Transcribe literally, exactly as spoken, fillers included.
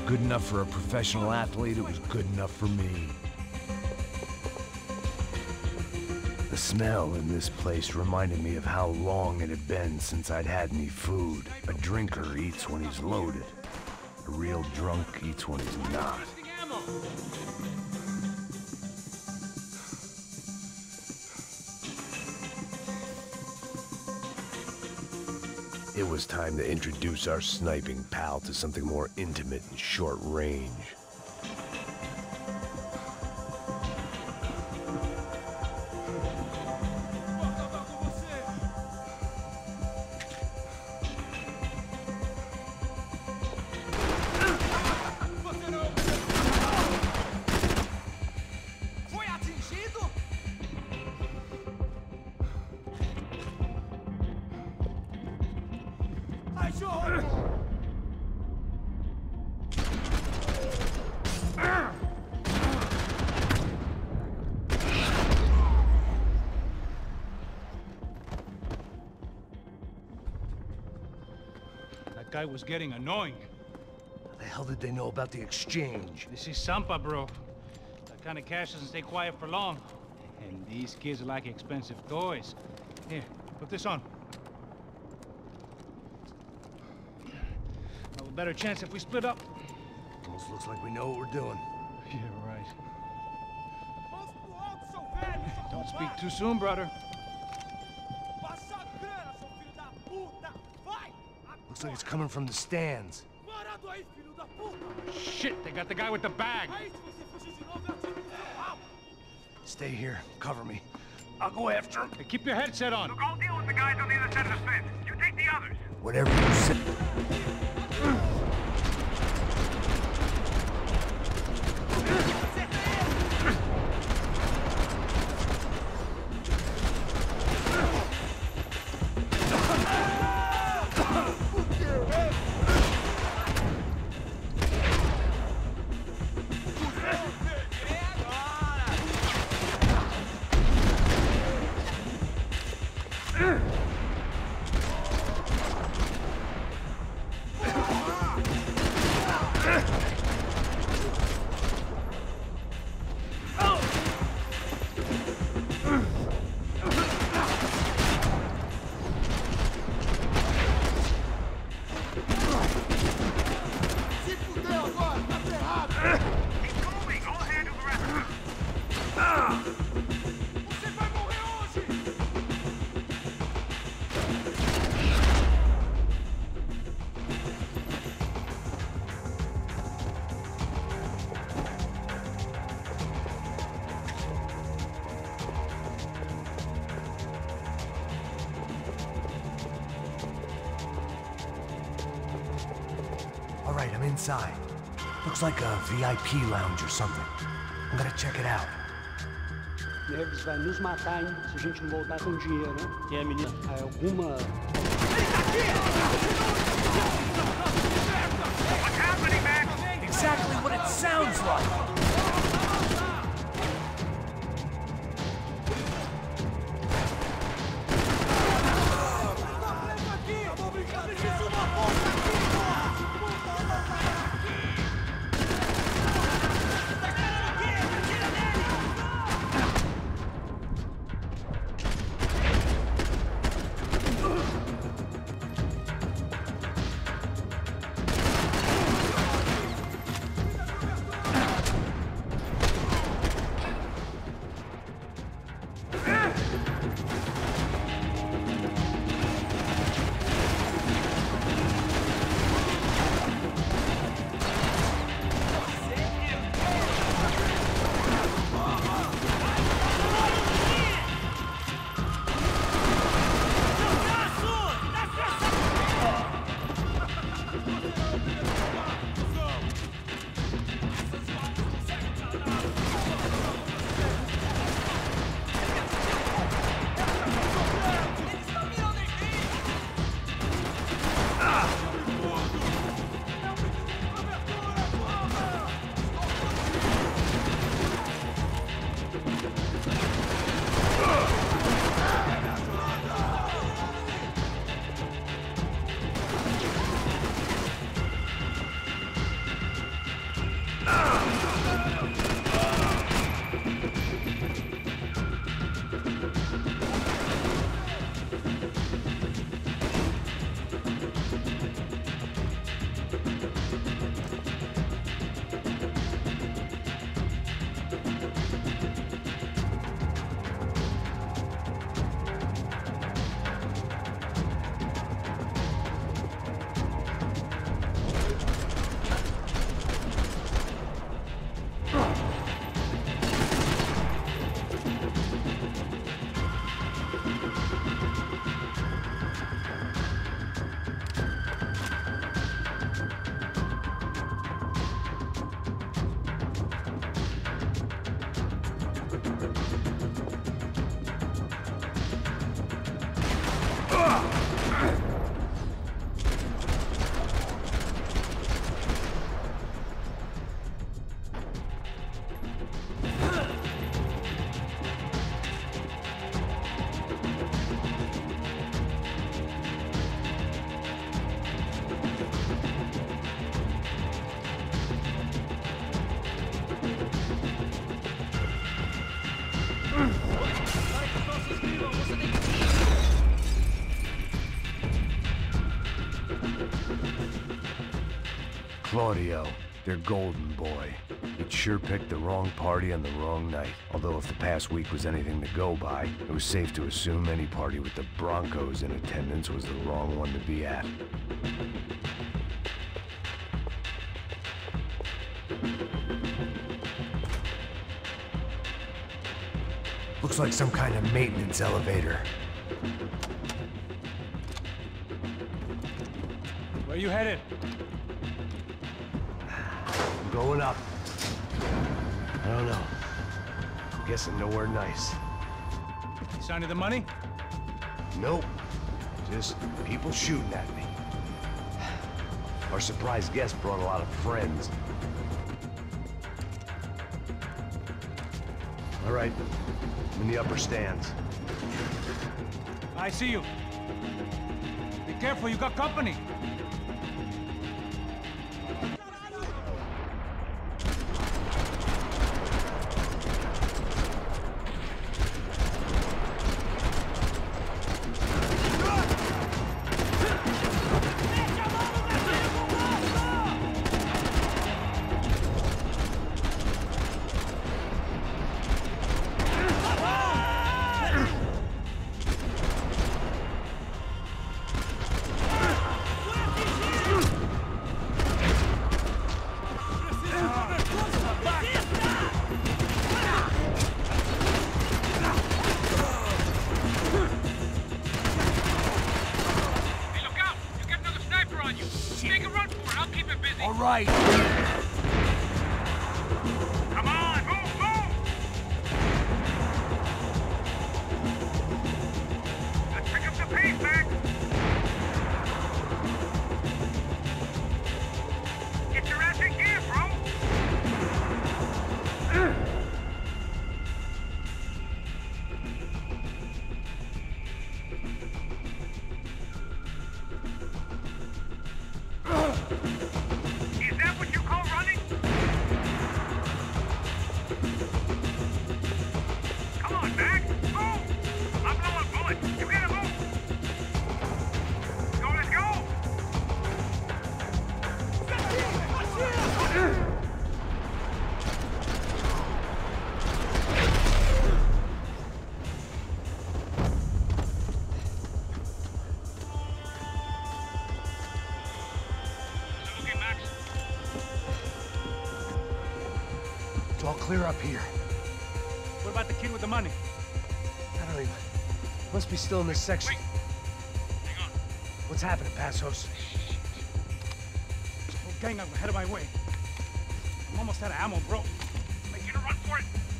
good enough for a professional athlete, it was good enough for me. The smell in this place reminded me of how long it had been since I'd had any food. A drinker eats when he's loaded. A real drunk eats when he's not. It was time to introduce our sniping pal to something more intimate and short range. That guy was getting annoying. How the hell did they know about the exchange? This is Sampa, bro. That kind of cash doesn't stay quiet for long. And these kids like expensive toys. Here, put this on. Have a better chance if we split up. Almost looks like we know what we're doing. Yeah, right. Don't speak too soon, brother. Looks like it's coming from the stands. Shit, they got the guy with the bag. Stay here, cover me. I'll go after him. Hey, keep your headset on. Look, I'll deal with the guys on the other side of the fence. You take the others. Whatever you say. All right, I'm inside. Looks like a V I P lounge or something. I'm gonna check it out. Neves vai nos matar, hein? Se a gente não voltar com dinheiro, né? E a menina, alguma... What's happening, man? Exactly what it sounds like! Claudio, their golden boy. He'd sure picked the wrong party on the wrong night. Although if the past week was anything to go by, it was safe to assume any party with the Broncos in attendance was the wrong one to be at. Looks like some kind of maintenance elevator. Where you headed? I'm going up. I don't know. I'm guessing nowhere nice. You signing the money? Nope. Just people shooting at me. Our surprise guest brought a lot of friends. All right. I'm in the upper stands. I see you. Be careful, you got company. All right. Come on, move, move! Let's pick up the pace, Max! Get your ass in gear, bro! Is that what you call running? Come on, Max! Move! I'm blowing bullets! You gotta move! So let's go! Okay, Max. It's all clear up here. What about the kid with the money? I don't even... Must be still in this section. Wait. Hang on. What's happening, Passos? Whole gang up ahead of my way. I'm almost out of ammo, bro. Making a run for it.